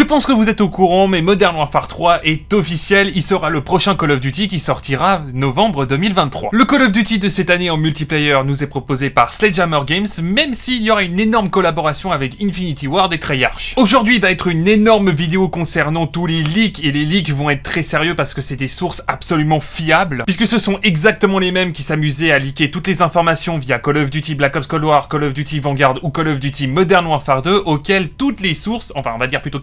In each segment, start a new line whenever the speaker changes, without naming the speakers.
Je pense que vous êtes au courant, mais Modern Warfare 3 est officiel, il sera le prochain Call of Duty qui sortira novembre 2023. Le Call of Duty de cette année en multiplayer nous est proposé par Sledgehammer Games, même s'il y aura une énorme collaboration avec Infinity Ward et Treyarch. Aujourd'hui va être une énorme vidéo concernant tous les leaks, et les leaks vont être très sérieux parce que c'est des sources absolument fiables, puisque ce sont exactement les mêmes qui s'amusaient à leaker toutes les informations via Call of Duty Black Ops Cold War, Call of Duty Vanguard ou Call of Duty Modern Warfare 2, auxquels toutes les sources, enfin on va dire plutôt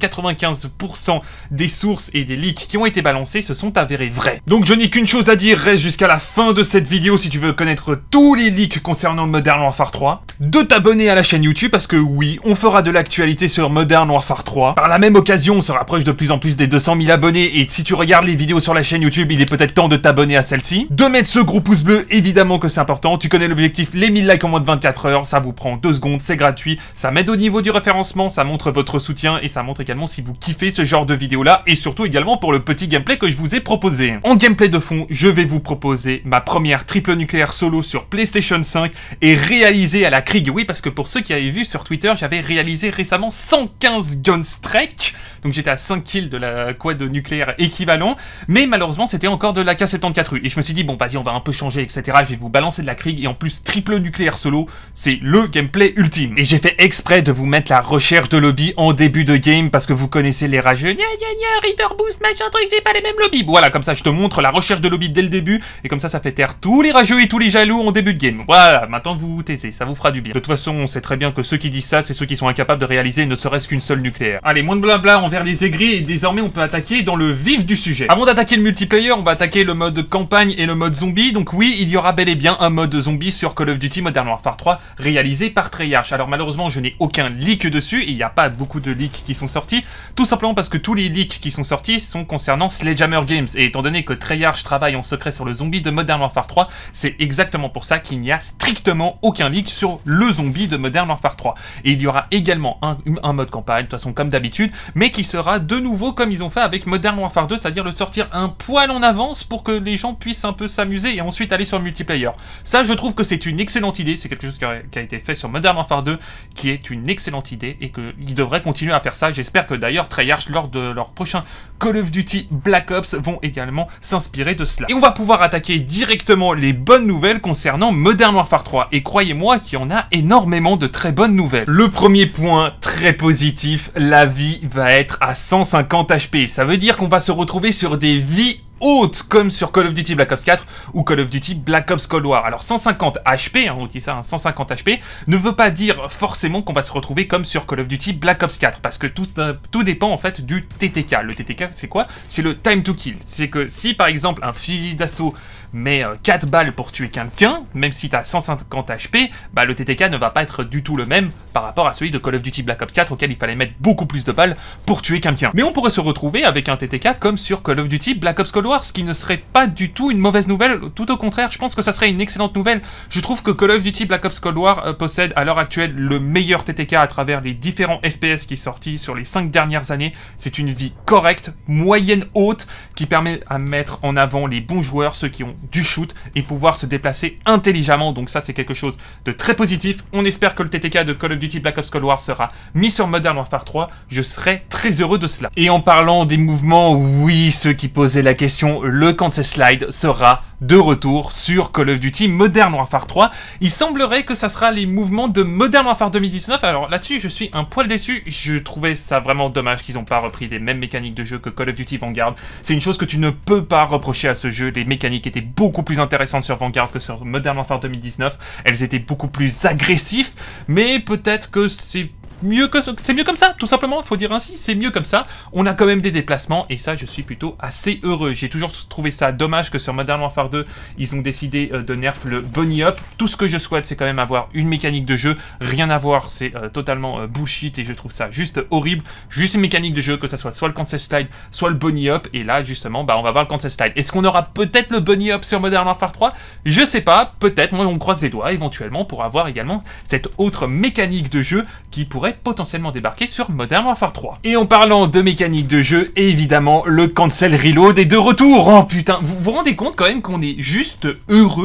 95% des sources et des leaks qui ont été balancés se sont avérés vrais. Donc je n'ai qu'une chose à dire, reste jusqu'à la fin de cette vidéo si tu veux connaître tous les leaks concernant Modern Warfare 3, de t'abonner à la chaîne YouTube parce que oui, on fera de l'actualité sur Modern Warfare 3. Par la même occasion, on se rapproche de plus en plus des 200 000 abonnés et si tu regardes les vidéos sur la chaîne YouTube, il est peut-être temps de t'abonner à celle-ci. De mettre ce gros pouce bleu, évidemment que c'est important. Tu connais l'objectif, les 1000 likes en moins de 24 heures, ça vous prend 2 secondes, c'est gratuit, ça m'aide au niveau du référencement, ça montre votre soutien et ça montre également si vous kiffez ce genre de vidéo là et surtout également pour le petit gameplay que je vous ai proposé. En gameplay de fond, je vais vous proposer ma première triple nucléaire solo sur PlayStation 5 et réalisée à la Krieg. Oui, parce que pour ceux qui avaient vu sur Twitter, j'avais réalisé récemment 115 gunstrike, donc j'étais à 5 kills de la quad nucléaire équivalent, mais malheureusement c'était encore de la K74U et je me suis dit bon vas-y on va un peu changer etc, je vais vous balancer de la Krieg et en plus triple nucléaire solo, c'est le gameplay ultime. Et j'ai fait exprès de vous mettre la recherche de lobby en début de game parce que vous connaissez les rageux, Reaper Boost, machin truc, j'ai pas les mêmes lobbies. Voilà, comme ça je te montre la recherche de lobby dès le début et comme ça ça fait taire tous les rageux et tous les jaloux en début de game. Voilà, maintenant vous vous taisez, ça vous fera du bien. De toute façon, on sait très bien que ceux qui disent ça, c'est ceux qui sont incapables de réaliser ne serait-ce qu'une seule nucléaire. Allez, moins de blabla envers les aigris et désormais on peut attaquer dans le vif du sujet. Avant d'attaquer le multiplayer, on va attaquer le mode campagne et le mode zombie. Donc oui, il y aura bel et bien un mode zombie sur Call of Duty Modern Warfare 3 réalisé par Treyarch. Alors malheureusement, je n'ai aucun leak dessus et il n'y a pas beaucoup de leaks qui sont sortis, tout simplement parce que tous les leaks qui sont sortis sont concernant Sledgehammer Games. Et étant donné que Treyarch travaille en secret sur le zombie de Modern Warfare 3, c'est exactement pour ça qu'il n'y a strictement aucun leak sur le zombie de Modern Warfare 3. Et il y aura également un mode campagne, de toute façon comme d'habitude, mais qui sera de nouveau comme ils ont fait avec Modern Warfare 2, c'est-à-dire le sortir un poil en avance pour que les gens puissent un peu s'amuser et ensuite aller sur le multiplayer. Ça, je trouve que c'est une excellente idée, c'est quelque chose qui a été fait sur Modern Warfare 2, qui est une excellente idée et qu'ils devraient continuer à faire ça. J'espère que d'ailleurs Treyarch, lors de leur prochain Call of Duty Black Ops, vont également s'inspirer de cela. Et on va pouvoir attaquer directement les bonnes nouvelles concernant Modern Warfare 3. Et croyez-moi qu'il y en a énormément de très bonnes nouvelles. Le premier point très positif, la vie va être à 150 HP. Ça veut dire qu'on va se retrouver sur des vies haute comme sur Call of Duty Black Ops 4 ou Call of Duty Black Ops Cold War. Alors 150 HP, on dit ça, 150 HP, ne veut pas dire forcément qu'on va se retrouver comme sur Call of Duty Black Ops 4, parce que tout dépend en fait du TTK. Le TTK c'est quoi? C'est le time to kill. C'est que si par exemple un fusil d'assaut met 4 balles pour tuer quelqu'un, même si tu as 150 HP, bah le TTK ne va pas être du tout le même par rapport à celui de Call of Duty Black Ops 4 auquel il fallait mettre beaucoup plus de balles pour tuer quelqu'un. Mais on pourrait se retrouver avec un TTK comme sur Call of Duty Black Ops Cold War, ce qui ne serait pas du tout une mauvaise nouvelle, tout au contraire, je pense que ça serait une excellente nouvelle. Je trouve que Call of Duty Black Ops Cold War possède à l'heure actuelle le meilleur TTK à travers les différents FPS qui sont sortis sur les 5 dernières années. C'est une vie correcte, moyenne haute, qui permet à mettre en avant les bons joueurs, ceux qui ont du shoot, et pouvoir se déplacer intelligemment, donc ça c'est quelque chose de très positif. On espère que le TTK de Call of Duty Black Ops Cold War sera mis sur Modern Warfare 3, je serai très heureux de cela. Et en parlant des mouvements, oui, ceux qui posaient la question, le cancel slide sera de retour sur Call of Duty Modern Warfare 3. Il semblerait que ça sera les mouvements de Modern Warfare 2019, alors là-dessus je suis un poil déçu, je trouvais ça vraiment dommage qu'ils n'ont pas repris les mêmes mécaniques de jeu que Call of Duty Vanguard. C'est une chose que tu ne peux pas reprocher à ce jeu, les mécaniques étaient beaucoup plus intéressantes sur Vanguard que sur Modern Warfare 2019, elles étaient beaucoup plus agressives, mais peut-être que c'est mieux comme ça, tout simplement, il faut dire ainsi, c'est mieux comme ça. On a quand même des déplacements et ça, je suis plutôt assez heureux. J'ai toujours trouvé ça dommage que sur Modern Warfare 2, ils ont décidé de nerf le bunny up. Tout ce que je souhaite, c'est quand même avoir une mécanique de jeu, rien à voir, c'est totalement bullshit et je trouve ça juste horrible. Juste une mécanique de jeu, que ça soit le cancel slide, soit le bunny up, et là, justement, bah, on va voir le cancel slide. Est-ce qu'on aura peut-être le bunny up sur Modern Warfare 3? Je sais pas, peut-être, moi on croise les doigts, éventuellement, pour avoir également cette autre mécanique de jeu qui pourrait potentiellement débarquer sur Modern Warfare 3. Et en parlant de mécanique de jeu, évidemment, le cancel reload est de retour. Oh putain, vous vous rendez compte quand même qu'on est juste heureux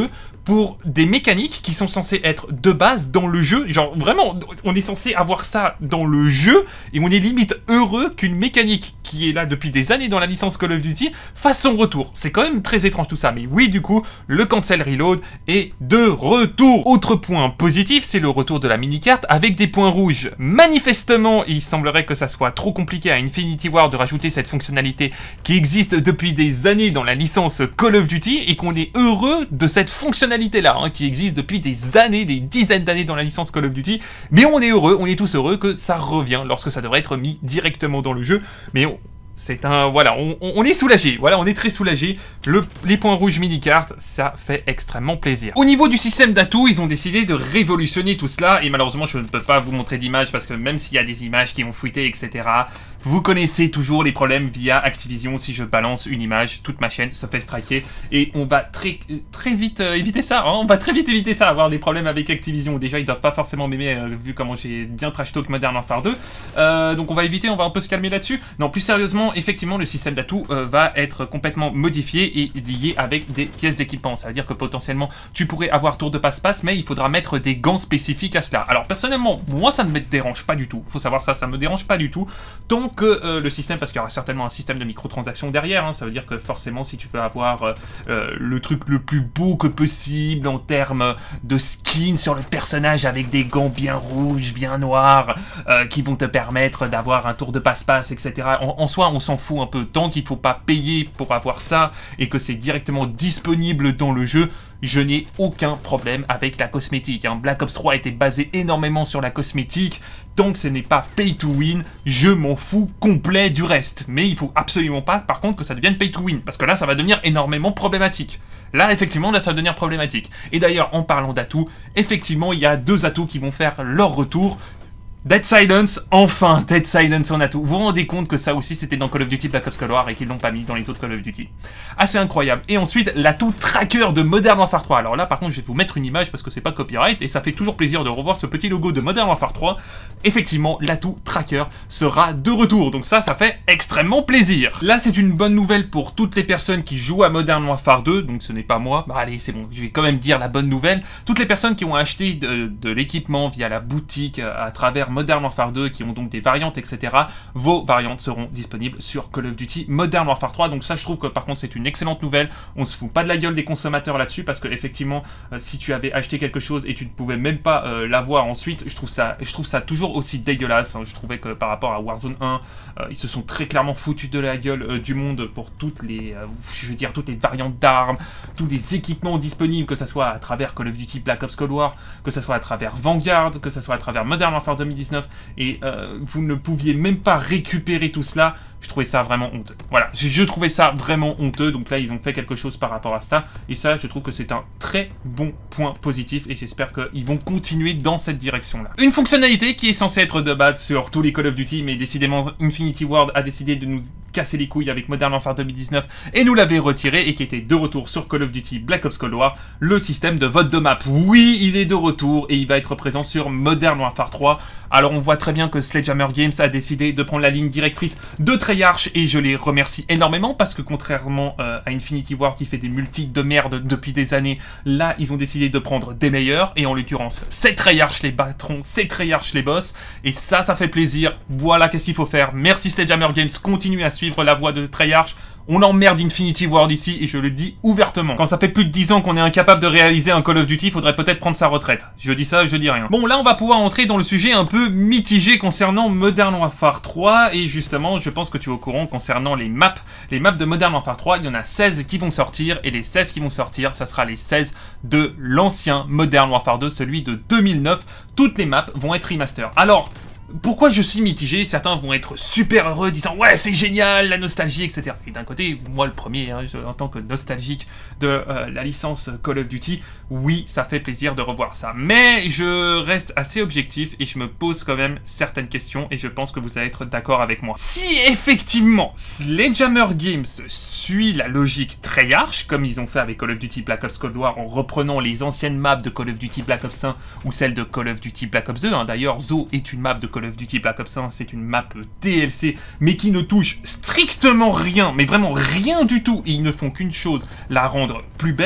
pour des mécaniques qui sont censées être de base dans le jeu. Genre vraiment, on est censé avoir ça dans le jeu et on est limite heureux qu'une mécanique qui est là depuis des années dans la licence Call of Duty fasse son retour. C'est quand même très étrange tout ça, mais oui, du coup, le cancel reload est de retour. Autre point positif, c'est le retour de la mini-carte avec des points rouges. Manifestement, il semblerait que ça soit trop compliqué à Infinity Ward de rajouter cette fonctionnalité qui existe depuis des années dans la licence Call of Duty et qu'on est heureux de cette fonctionnalité-là, hein, qui existe depuis des années, des dizaines d'années dans la licence Call of Duty, mais on est heureux, on est tous heureux que ça revient lorsque ça devrait être mis directement dans le jeu, mais c'est un... Voilà, on est soulagé, voilà, on est très soulagé. Les points rouges mini-cartes, ça fait extrêmement plaisir. Au niveau du système d'atouts, ils ont décidé de révolutionner tout cela, et malheureusement, je ne peux pas vous montrer d'image, parce que même s'il y a des images qui vont fuiter, etc., vous connaissez toujours les problèmes via Activision. Si je balance une image, toute ma chaîne se fait striker, et on va très vite éviter ça, hein, on va très vite éviter ça, avoir des problèmes avec Activision. Déjà, ils doivent pas forcément m'aimer, vu comment j'ai bien trash talk Modern Warfare 2, donc on va éviter, on va un peu se calmer là-dessus. Non, plus sérieusement, effectivement, le système d'atout va être complètement modifié et lié avec des pièces d'équipement. Ça veut dire que potentiellement, tu pourrais avoir tour de passe-passe, mais il faudra mettre des gants spécifiques à cela. Alors, personnellement, moi, ça ne me dérange pas du tout. Faut savoir ça, ça me dérange pas du tout. Tant que le système, parce qu'il y aura certainement un système de microtransactions derrière, hein, ça veut dire que forcément, si tu veux avoir le truc le plus beau que possible en termes de skin sur le personnage avec des gants bien rouges, bien noirs, qui vont te permettre d'avoir un tour de passe-passe, etc. En soi, on s'en fout un peu. Tant qu'il ne faut pas payer pour avoir ça et que c'est directement disponible dans le jeu, je n'ai aucun problème avec la cosmétique. Hein. Black Ops 3 était basé énormément sur la cosmétique. Tant que ce n'est pas pay to win, je m'en fous complet du reste. Mais il faut absolument pas, par contre, que ça devienne pay to win. Parce que là, ça va devenir énormément problématique. Là, effectivement, là, ça va devenir problématique. Et d'ailleurs, en parlant d'atouts, effectivement, il y a deux atouts qui vont faire leur retour. Dead Silence, enfin, Dead Silence en atout. Vous vous rendez compte que ça aussi c'était dans Call of Duty Black Ops Cold War et qu'ils l'ont pas mis dans les autres Call of Duty. Assez incroyable. Et ensuite, l'atout tracker de Modern Warfare 3. Alors là, par contre, je vais vous mettre une image parce que c'est pas copyright et ça fait toujours plaisir de revoir ce petit logo de Modern Warfare 3. Effectivement, l'atout tracker sera de retour. Donc ça fait extrêmement plaisir. Là, c'est une bonne nouvelle pour toutes les personnes qui jouent à Modern Warfare 2. Donc ce n'est pas moi. Bah allez, c'est bon. Je vais quand même dire la bonne nouvelle. Toutes les personnes qui ont acheté de l'équipement via la boutique à travers Modern Warfare 2, qui ont donc des variantes, etc. Vos variantes seront disponibles sur Call of Duty Modern Warfare 3. Donc ça, je trouve que par contre, c'est une excellente nouvelle. On se fout pas de la gueule des consommateurs là-dessus, parce que effectivement, si tu avais acheté quelque chose et tu ne pouvais même pas l'avoir ensuite, je trouve ça toujours aussi dégueulasse. Hein. Je trouvais que par rapport à Warzone 1, ils se sont très clairement foutus de la gueule du monde pour toutes les, je veux dire, toutes les variantes d'armes, tous les équipements disponibles, que ça soit à travers Call of Duty Black Ops Cold War, que ça soit à travers Vanguard, que ça soit à travers Modern Warfare 2019, et vous ne pouviez même pas récupérer tout cela. Je trouvais ça vraiment honteux. Voilà, je trouvais ça vraiment honteux. Donc là, ils ont fait quelque chose par rapport à ça. Et ça, je trouve que c'est un très bon point positif. Et j'espère qu'ils vont continuer dans cette direction-là. Une fonctionnalité qui est censée être de base sur tous les Call of Duty, mais décidément, Infinity Ward a décidé de nous casser les couilles avec Modern Warfare 2019 et nous l'avait retiré, et qui était de retour sur Call of Duty Black Ops Cold War, le système de vote de map. Oui, il est de retour et il va être présent sur Modern Warfare 3. Alors on voit très bien que Sledgehammer Games a décidé de prendre la ligne directrice de Treyarch, et je les remercie énormément, parce que contrairement à Infinity Ward qui fait des multis de merde depuis des années, là ils ont décidé de prendre des meilleurs, et en l'occurrence c'est Treyarch les patrons, c'est Treyarch les boss, et ça fait plaisir. Voilà qu'est-ce qu'il faut faire. Merci Sledgehammer Games, continuez à suivre la voie de Treyarch. On emmerde Infinity Ward ici, et je le dis ouvertement. Quand ça fait plus de 10 ans qu'on est incapable de réaliser un Call of Duty, il faudrait peut-être prendre sa retraite. Je dis ça, je dis rien. Bon, là on va pouvoir entrer dans le sujet un peu mitigé concernant Modern Warfare 3, et justement, je pense que tu es au courant concernant les maps. Les maps de Modern Warfare 3, il y en a 16 qui vont sortir, et les 16 qui vont sortir, ça sera les 16 de l'ancien Modern Warfare 2, celui de 2009. Toutes les maps vont être remaster. Alors, pourquoi je suis mitigé? Certains vont être super heureux, disant ouais c'est génial, la nostalgie, etc. Et d'un côté, moi le premier, hein, en tant que nostalgique de la licence Call of Duty, oui ça fait plaisir de revoir ça. Mais je reste assez objectif et je me pose quand même certaines questions, et je pense que vous allez être d'accord avec moi. Si effectivement Sledgehammer Games suit la logique Treyarch, comme ils ont fait avec Call of Duty Black Ops Cold War en reprenant les anciennes maps de Call of Duty Black Ops 1 ou celles de Call of Duty Black Ops 2, hein. D'ailleurs Zo est une map de Call of Duty Black Ops 1, c'est une map DLC, mais qui ne touche strictement rien, mais vraiment rien du tout, et ils ne font qu'une chose, la rendre plus belle.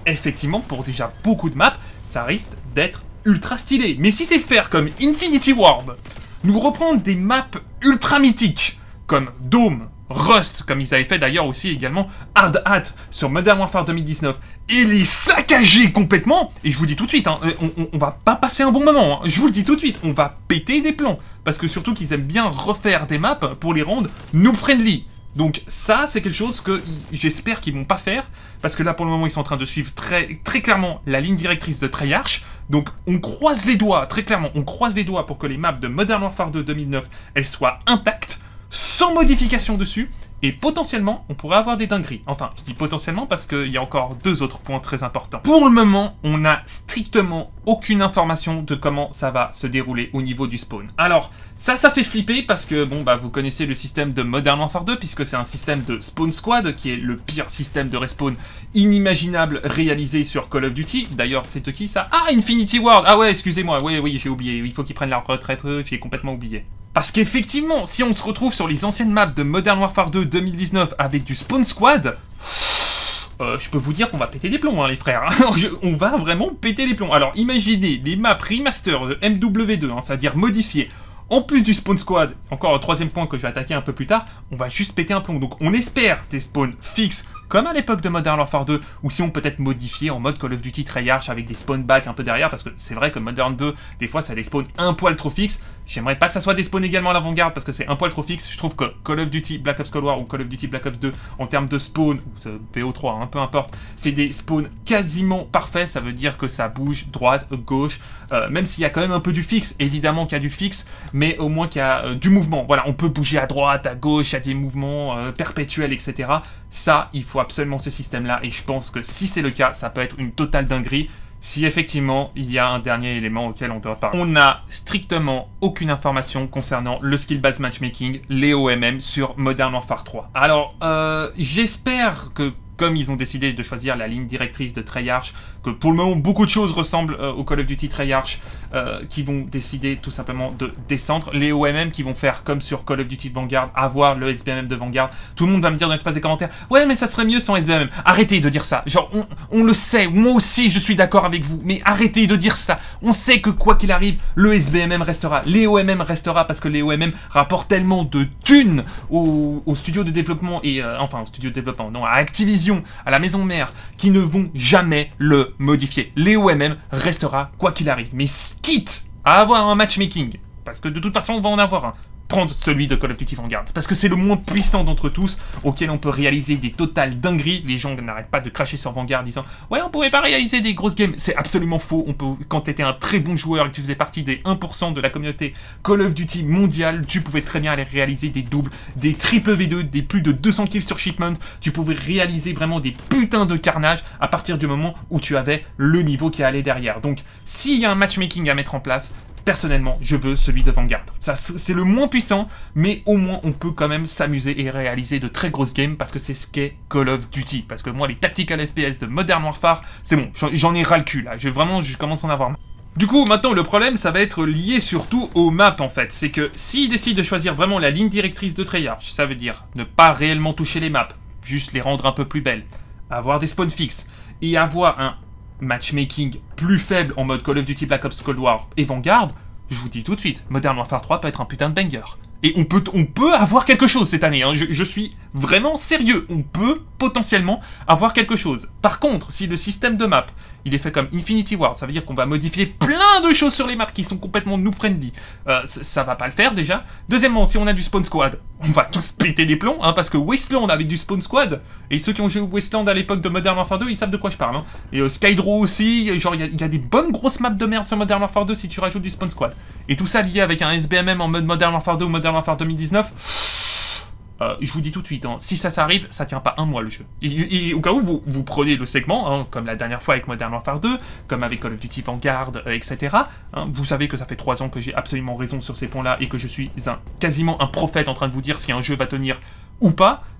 effectivement, pour déjà beaucoup de maps, ça risque d'être ultra stylé. Mais si c'est faire comme Infinity Ward, nous reprendre des maps ultra mythiques, comme Dome, Rust, comme ils avaient fait d'ailleurs aussi également Hard Hat sur Modern Warfare 2019, et les saccager complètement, et je vous dis tout de suite, hein, on va pas passer un bon moment, hein, je vous le dis tout de suite, on va péter des plombs, parce que surtout qu'ils aiment bien refaire des maps pour les rendre noob-friendly. Donc ça, c'est quelque chose que j'espère qu'ils vont pas faire, parce que là, pour le moment, ils sont en train de suivre très clairement la ligne directrice de Treyarch. Donc on croise les doigts, très clairement, on croise les doigts pour que les maps de Modern Warfare 2 2009, elles soient intactes, sans modification dessus, et potentiellement, on pourrait avoir des dingueries. Enfin, je dis potentiellement parce qu'il y a encore 2 autres points très importants. Pour le moment, on n'a strictement aucune information de comment ça va se dérouler au niveau du spawn. Alors, ça fait flipper parce que, bon, bah, vous connaissez le système de Modern Warfare 2, puisque c'est un système de spawn squad, qui est le pire système de respawn inimaginable réalisé sur Call of Duty. D'ailleurs, c'est de qui ça? Ah, Infinity Ward! Ah ouais, excusez-moi, oui, j'ai oublié. Il faut qu'ils prennent leur retraite, j'ai complètement oublié. Parce qu'effectivement, si on se retrouve sur les anciennes maps de Modern Warfare 2 2019 avec du spawn squad, je peux vous dire qu'on va péter des plombs, hein, les frères. On va vraiment péter les plombs. Alors, imaginez les maps remaster de MW2, hein, c'est-à-dire modifiées. En plus du spawn squad, encore un troisième point que je vais attaquer un peu plus tard, on va juste péter un plomb. Donc on espère des spawns fixes, comme à l'époque de Modern Warfare 2, ou si on peut être modifié en mode Call of Duty Treyarch avec des spawn back un peu derrière, parce que c'est vrai que Modern 2, des fois ça a des spawns un poil trop fixes. J'aimerais pas que ça soit des spawns également à l'avant-garde, parce que c'est un poil trop fixe. Je trouve que Call of Duty Black Ops Cold War ou Call of Duty Black Ops 2, en termes de spawn, ou BO3, hein, peu importe, c'est des spawns quasiment parfaits. Ça veut dire que ça bouge droite, gauche, même s'il y a quand même un peu du fixe, évidemment qu'il y a du fixe, mais au moins qu'il y a du mouvement. Voilà, on peut bouger à droite, à gauche, il y a des mouvements perpétuels, etc. Ça, il faut absolument ce système-là, et je pense que si c'est le cas, ça peut être une totale dinguerie. Si effectivement, il y a un dernier élément auquel on doit parler. On n'a strictement aucune information concernant le skill-based matchmaking, les OMM, sur Modern Warfare 3. Alors, j'espère que, comme ils ont décidé de choisir la ligne directrice de Treyarch, que pour le moment, beaucoup de choses ressemblent au Call of Duty Treyarch, qui vont décider tout simplement de descendre. Les OMM qui vont faire comme sur Call of Duty Vanguard, avoir le SBMM de Vanguard. Tout le monde va me dire dans l'espace des commentaires, ouais, mais ça serait mieux sans SBMM. Arrêtez de dire ça. Genre, on le sait, moi aussi je suis d'accord avec vous, mais arrêtez de dire ça. On sait que quoi qu'il arrive, le SBMM restera, les OMM restera, parce que les OMM rapportent tellement de thunes aux studios de développement, et enfin aux studios de développement, non, à Activision, à la maison mère, qui ne vont jamais le modifier. Les OMM restera quoi qu'il arrive, mais quitte à avoir un matchmaking, parce que de toute façon on va en avoir un, prendre celui de Call of Duty Vanguard, parce que c'est le moins puissant d'entre tous, auquel on peut réaliser des totales dingueries. Les gens n'arrêtent pas de cracher sur Vanguard disant ouais, on pourrait pas réaliser des grosses games. C'est absolument faux. On peut, quand tu étais un très bon joueur et que tu faisais partie des 1% de la communauté Call of Duty mondiale, tu pouvais très bien aller réaliser des doubles, des triple V2, des plus de 200 kills sur shipment. Tu pouvais réaliser vraiment des putains de carnage à partir du moment où tu avais le niveau qui allait derrière. Donc s'il y a un matchmaking à mettre en place, personnellement, je veux celui de Vanguard. Ça, c'est le moins puissant, mais au moins on peut quand même s'amuser et réaliser de très grosses games, parce que c'est ce qu'est Call of Duty. Parce que moi, les tactical FPS de Modern Warfare, c'est bon, j'en ai ras le cul là. Je commence à en avoir marre. Du coup, maintenant, le problème, ça va être lié surtout aux maps, en fait. C'est que s'ils décident de choisir vraiment la ligne directrice de Treyarch, ça veut dire ne pas réellement toucher les maps, juste les rendre un peu plus belles, avoir des spawns fixes, et avoir un matchmaking plus faible en mode Call of Duty Black Ops Cold War et Vanguard, je vous dis tout de suite, Modern Warfare 3 peut être un putain de banger. Et on peut avoir quelque chose cette année, hein. Je suis vraiment sérieux, on peut potentiellement avoir quelque chose. Par contre, si le système de map, il est fait comme Infinity Ward, ça veut dire qu'on va modifier plein de choses sur les maps qui sont complètement noob-friendly. Ça va pas le faire déjà. Deuxièmement, si on a du spawn squad, on va tous péter des plombs, hein, parce que Wasteland avec du spawn squad, et ceux qui ont joué Wasteland à l'époque de Modern Warfare 2, ils savent de quoi je parle. Hein. Et Skydraw aussi, genre il y a des bonnes grosses maps de merde sur Modern Warfare 2 si tu rajoutes du spawn squad. Et tout ça lié avec un SBMM en mode Modern Warfare 2 ou Modern Warfare 2019. Je vous dis tout de suite, hein, si ça s'arrive, ça tient pas un mois le jeu. Et au cas où vous prenez le segment, hein, comme la dernière fois avec Modern Warfare 2, comme avec Call of Duty Vanguard, etc. Hein, vous savez que ça fait 3 ans que j'ai absolument raison sur ces points-là et que je suis quasiment un prophète en train de vous dire si un jeu va tenir ou pas.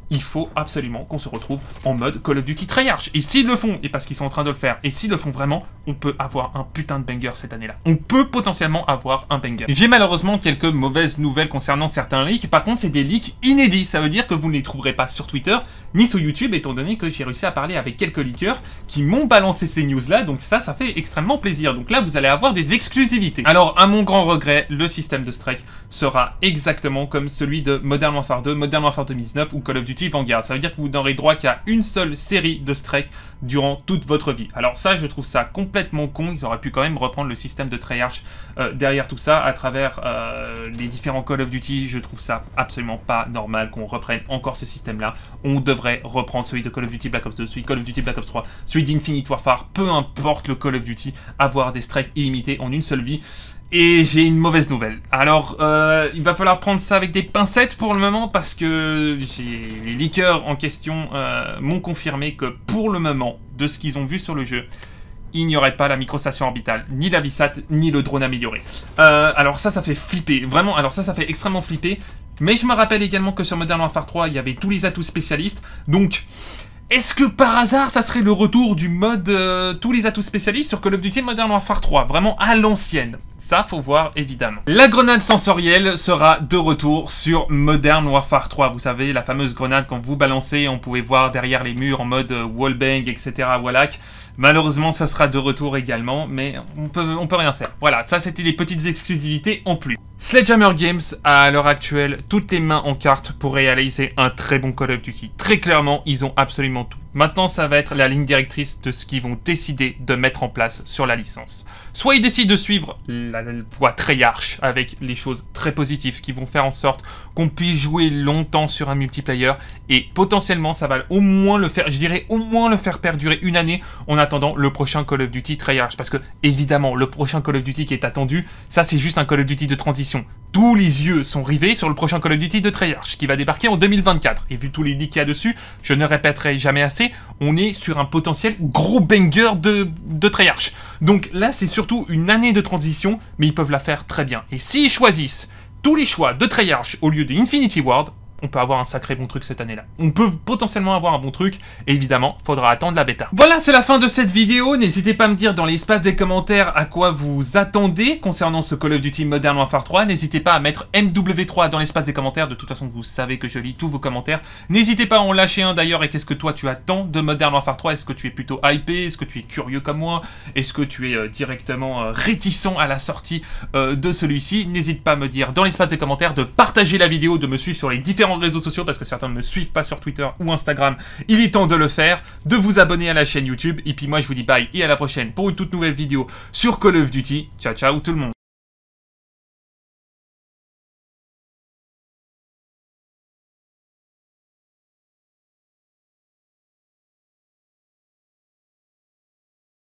il faut absolument qu'on se retrouve en mode Call of Duty Tryhard. Et s'ils le font, et parce qu'ils sont en train de le faire, et s'ils le font vraiment, on peut avoir un putain de banger cette année-là. On peut potentiellement avoir un banger. J'ai malheureusement quelques mauvaises nouvelles concernant certains leaks. Par contre, c'est des leaks inédits. Ça veut dire que vous ne les trouverez pas sur Twitter, ni sur YouTube, étant donné que j'ai réussi à parler avec quelques leakers qui m'ont balancé ces news-là. Donc ça fait extrêmement plaisir. Donc là, vous allez avoir des exclusivités. Alors, à mon grand regret, le système de strike sera exactement comme celui de Modern Warfare 2, Modern Warfare 2019 ou Call of Duty Vanguard. Ça veut dire que vous n'aurez droit qu'à une seule série de strike durant toute votre vie. Alors ça, je trouve ça complètement con. Ils auraient pu quand même reprendre le système de tryhard derrière tout ça, à travers les différents Call of Duty. Je trouve ça absolument pas normal qu'on reprenne encore ce système-là. On devrait reprendre celui de Call of Duty Black Ops 2, celui de Call of Duty Black Ops 3, celui d'Infinite Warfare, peu importe le Call of Duty, avoir des strikes illimités en une seule vie. Et j'ai une mauvaise nouvelle. Alors, il va falloir prendre ça avec des pincettes pour le moment parce que les leakers en question m'ont confirmé que pour le moment, de ce qu'ils ont vu sur le jeu, il n'y aurait pas la microstation orbitale, ni la VSAT, ni le drone amélioré. Alors ça fait flipper. Vraiment, alors ça fait extrêmement flipper. Mais je me rappelle également que sur Modern Warfare 3, il y avait tous les atouts spécialistes. Donc, est-ce que par hasard, ça serait le retour du mode tous les atouts spécialistes sur Call of Duty Modern Warfare 3, vraiment à l'ancienne? Ça, faut voir, évidemment. La grenade sensorielle sera de retour sur Modern Warfare 3. Vous savez, la fameuse grenade, quand vous balancez, on pouvait voir derrière les murs en mode wallbang, etc. Wallack. Malheureusement, ça sera de retour également, mais on peut rien faire. Voilà, ça, c'était les petites exclusivités en plus. Sledgehammer Games a à l'heure actuelle toutes les mains en carte pour réaliser un très bon Call of Duty. Très clairement, ils ont absolument tout. Maintenant, ça va être la ligne directrice de ce qu'ils vont décider de mettre en place sur la licence. Soit ils décident de suivre la voie tryhard avec les choses très positives qui vont faire en sorte qu'on puisse jouer longtemps sur un multiplayer et potentiellement ça va au moins le faire, je dirais au moins le faire perdurer une année en attendant le prochain Call of Duty Tryhard. Parce que évidemment, le prochain Call of Duty qui est attendu, ça c'est juste un Call of Duty de transition. Tous les yeux sont rivés sur le prochain Call of Duty de Tryhard qui va débarquer en 2024. Et vu tous les leaks qu'il y a dessus, je ne répéterai jamais assez, on est sur un potentiel gros banger de Tryhard. Donc là, c'est surtout une année de transition, mais ils peuvent la faire très bien. Et s'ils choisissent tous les choix de Tryhard au lieu de Infinity Ward, on peut avoir un sacré bon truc cette année-là. On peut potentiellement avoir un bon truc, et évidemment, faudra attendre la bêta. Voilà, c'est la fin de cette vidéo. N'hésitez pas à me dire dans l'espace des commentaires à quoi vous attendez concernant ce Call of Duty Modern Warfare 3. N'hésitez pas à mettre MW3 dans l'espace des commentaires. De toute façon, vous savez que je lis tous vos commentaires. N'hésitez pas à en lâcher un d'ailleurs. Et qu'est-ce que toi tu attends de Modern Warfare 3? Est-ce que tu es plutôt hypé? Est-ce que tu es curieux comme moi? Est-ce que tu es directement réticent à la sortie de celui-ci? N'hésite pas à me dire dans l'espace des commentaires de partager la vidéo, de me suivre sur les différents réseaux sociaux parce que certains ne me suivent pas sur Twitter ou Instagram. Il est temps de le faire, de vous abonner à la chaîne YouTube. Et puis moi je vous dis bye et à la prochaine pour une toute nouvelle vidéo sur Call of Duty. Ciao ciao tout le monde.